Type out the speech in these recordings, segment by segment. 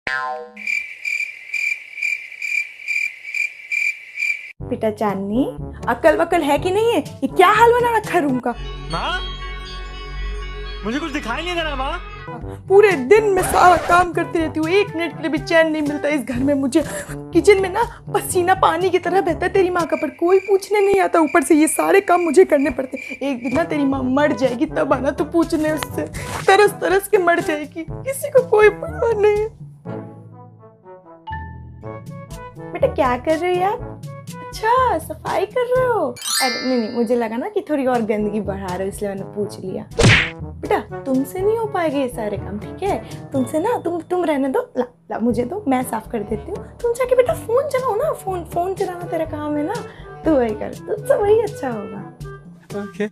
बेटा चांदनी, अक्ल वक्ल है कि नहीं है? ये क्या हाल बना रखा है रूम का? माँ, मुझे कुछ दिखाई नहीं दे रहा माँ। पूरे दिन मैं सारा काम करती रहती हूँ, 1 मिनट के लिए भी चैन नहीं मिलता इस घर में मुझे। किचन में ना पसीना पानी की तरह बहता है तेरी माँ का, पर कोई पूछने नहीं आता। ऊपर से ये सारे काम मुझे करने पड़ते। एक दिन ना तेरी माँ मर जाएगी, तब आना तो पूछने उससे। तरस तरस के मर जाएगी, किसी को कोई परवाह नहीं। बेटा क्या कर रहे हो यार? अच्छा सफाई कर रहे हो? अरे नहीं, मुझे लगा ना कि थोड़ी और गंदगी बढ़ा रहे हो, इसलिए मैंने पूछ लिया। बेटा तुमसे नहीं हो पाएगा ये सारे काम, ठीक है? तुमसे ना तुम रहने दो। ला मुझे दो, मैं साफ कर देती हूँ। तुम जाके बेटा फोन चलाओ ना, फोन चलाना तेरा काम है ना, तू वही कर, तुझसे वही अच्छा होगा। ओके।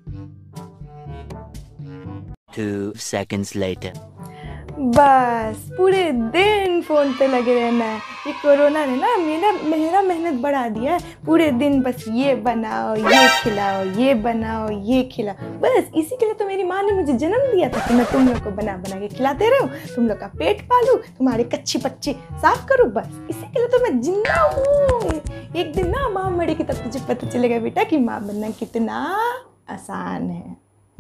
2 seconds later. बस पूरे दिन फोन पे लगे रहना है। ये कोरोना ने ना मेरा मेहनत बढ़ा दिया है। पूरे दिन बस ये बनाओ, ये खिलाओ, ये बनाओ, ये खिलाओ। बस इसी के लिए तो मेरी माँ ने मुझे जन्म दिया था कि मैं तुम लोग को बना बना के खिलाते रहूं, तुम लोग का पेट पालूं, तुम्हारे कच्ची पच्ची साफ करूं। बस इसी के लिए तो मैं जिंदा हूँ। एक दिन ना माँ मरेगी तब तुझे पता चलेगा बेटा कि माँ बनना कितना आसान है।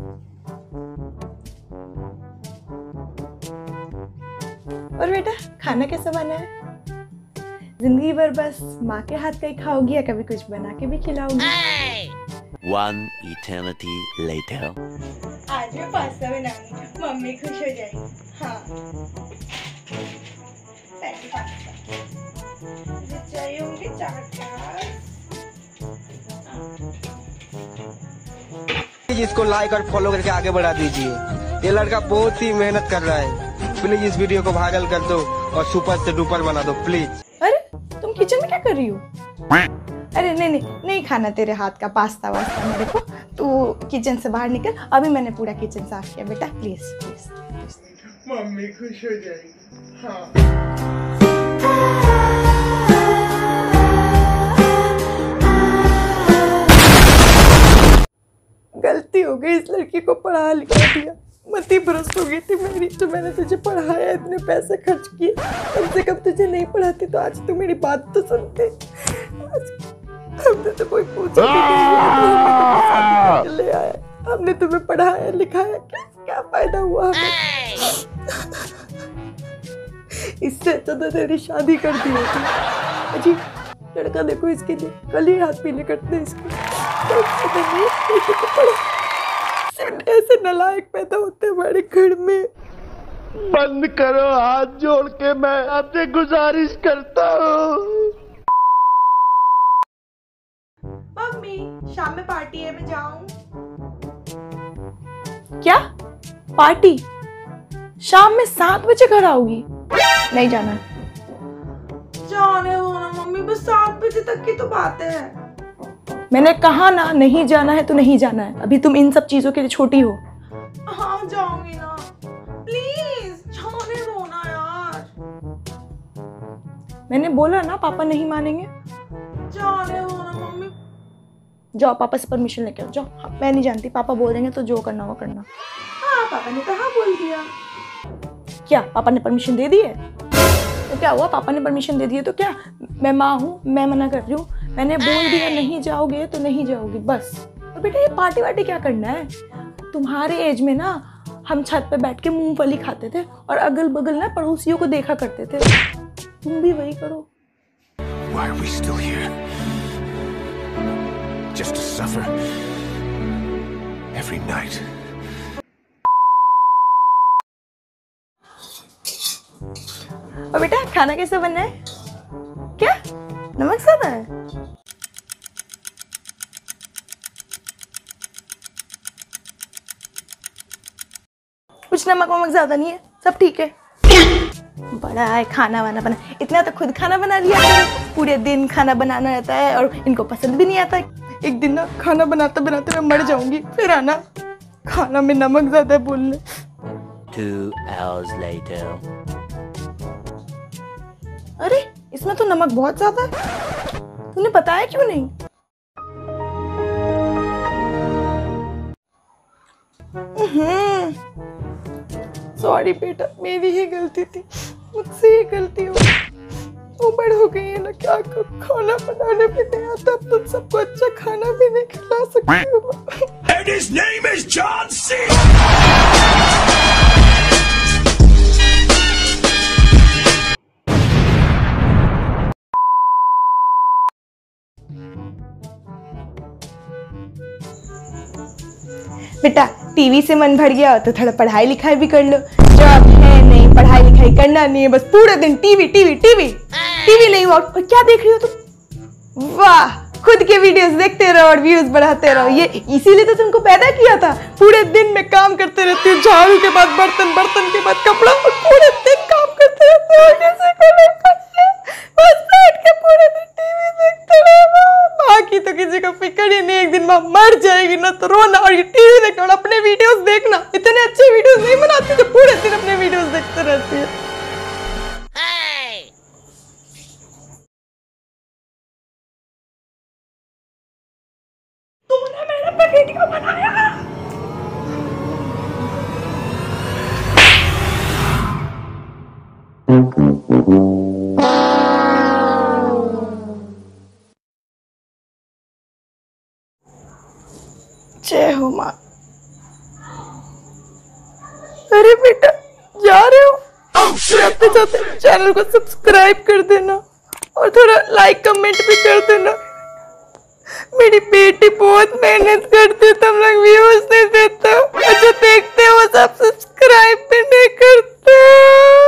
और बेटा खाना कैसा बना है? जिंदगी भर बस माँ के हाथ का ही खाओगी या कभी कुछ बना के भी खिलाओगी? 1 eternity later. आज मैं पास्ता बनाऊंगी, मम्मी खुश हो जाएगी। हाँ मुझे चाहिए होंगे 4 प्याज। इसको लाइक और फॉलो करके आगे बढ़ा दीजिए। ये लड़का बहुत ही मेहनत कर रहा है। प्लीज इस वीडियो को वायरल कर दो और सुपर से डुपर बना दो प्लीज। अरे तुम किचन में क्या कर रही हो? अरे नहीं खाना तेरे हाथ का पास्ता वास्ता मेरे को। तू किचन से बाहर निकल, अभी मैंने पूरा किचन साफ किया बेटा। प्लीज मम्मी खुश हो जाएगी। हाँ गलती हो गई, इस लड़की को पढ़ा लिखा दिया। मती भ्रष्ट हो गई थी मेरी, तो मैंने तुझे पढ़ाया, इतने पैसे खर्च किए। कम से कम तुझे नहीं पढ़ाती तो आज तू मेरी बात तो सुनते। हमने तो कोई पूछा नहीं, ले आया। हमने तुम्हें पढ़ाया लिखाया, क्या फायदा हुआ हमें? इससे अच्छा तो तेरी शादी कर दी होती। अजी लड़का देखो इसके लिए, कल ही हाथ पीले करते हैं इसके। ऐसे नालायक पैदा होते हमारे घर में। बंद करो, हाथ जोड़ के मैं आपसे गुजारिश करता हूँ। मम्मी शाम में पार्टी है, मैं जाऊं? क्या पार्टी? शाम में 7 बजे घर आओगी? नहीं जाना। जाने दो ना मम्मी, बस 7 बजे तक की तो बात है। मैंने कहा ना नहीं जाना है तो नहीं जाना है। अभी तुम इन सब चीजों के लिए छोटी हो। हाँ जाऊंगी ना, प्लीज जाने दो ना यार। मैंने बोला ना पापा नहीं मानेंगे। जाने दो ना मम्मी। जाओ पापा से परमिशन लेके आओ, जाओ। मैं नहीं जानती, पापा बोल देंगे तो जो करना वो करना। हाँ पापा ने कहा बोल दिया। क्या पापा ने परमिशन दे दी है? तो क्या हुआ, पापा ने परमिशन दे दी है तो क्या? मैं माँ हूँ, मैं मना कर रही हूँ। मैंने बोल दिया नहीं जाओगे तो नहीं जाओगी बस। और बेटा ये पार्टी वार्टी क्या करना है? तुम्हारे एज में ना हम छत पे बैठ के मूंगफली खाते थे और अगल बगल ना पड़ोसियों को देखा करते थे। तुम भी वही करो। Why are we still here? Just to suffer every night. और बेटा खाना कैसा बनना है? क्या नमक ज्यादा है? कुछ नमक वमक ज्यादा नहीं है, सब ठीक है। बड़ा है खाना वाना बना, इतना तो खुद खाना बना लिया करो। पूरे दिन खाना बनाना रहता है और इनको पसंद भी नहीं आता। एक दिन ना खाना बनाते बनाते मैं मर जाऊंगी, फिर आना। खाना में नमक ज्यादा है बोलने। 2 hours later. अरे इसमें तो नमक बहुत ज्यादा है, तूने बताया क्यों नहीं? सॉरी बेटा, मेरी ही गलती थी। मुझसे ये गलती हो, उम्र हो गई है ना, क्या करूं, खाना बनाने भी नहीं आता, अब तुम सबको अच्छा खाना भी नहीं खिला सकती हो। And his name is John C. बेटा टीवी से मन भर गया तो थोड़ा पढ़ाई लिखाई भी कर लो। जॉब है नहीं, पढ़ाई लिखाई करना नहीं है, बस पूरे दिन टीवी टीवी टीवी टीवी नहीं हुआ। और क्या देख रही हो तुम? वाह, खुद के वीडियोस देखते रहो और व्यूज बढ़ाते रहो। ये इसीलिए तो तुमको पैदा किया था। पूरे दिन में काम करते रहती हो, झाड़ू के बाद बर्तन, बर्तन के बाद कपड़ा, और पूरे दिन काम करते रहते हो। किसी को नहीं करते, बस बैठ के पूरे दिन टीवी देखते रहो। बाकी तो किसी को फिक्र ही नहीं। एक दिन माँ मर जाएगी ना तो रोना, और ये टीवी देखना और अपने वीडियोस देखना। इतने अच्छे वीडियोस नहीं बनाती जो पूरे दिन अपने वीडियोस देखते रहती है। तुमने मेरे पे वीडियो बनाया। जय हो माँ। अरे बेटा जा रहे हो? जाते जाते चैनल को सब्सक्राइब कर देना और थोड़ा लाइक कमेंट भी कर देना। मेरी बेटी बहुत मेहनत करती है, तुम लोग व्यूज नहीं देते हो, अच्छा देखते हो, सब सब्सक्राइब भी नहीं करते हो।